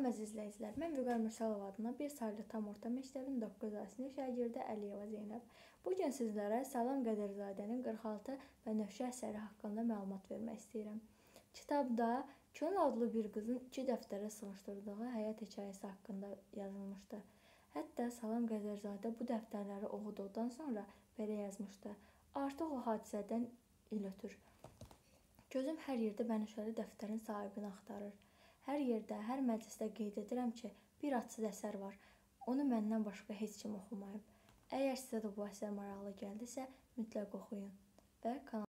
Salam əziz izləyicilər, mən Vüqar Mürsalov adına 1 saylı tam orta məktəbin 9A sinif şagirdi Əliyeva Zeynəb. Bugün sizlərə Salam Qədərzadənin 46 bənövşə əsəri haqqında məlumat vermək istəyirəm. Kitabda Könül adlı bir qızın 2 dəftərə sığışdırdığı həyat hekayəsi haqqında yazılmışdı. Hətta Salam Qədərzadə bu dəftərləri oxuduqdan sonra belə yazmışdı. Artıq o hadisədən il ötür. Gözüm hər yerdə bənövşəli dəftərin sahibini axtarır. Hər yerdə, hər məclisdə qeyd edirəm ki, bir adsız əsər var. Onu məndən başqa heç kim oxumayıb. Əgər sizə də bu əsər maraqlı gəldisə, mütləq oxuyun və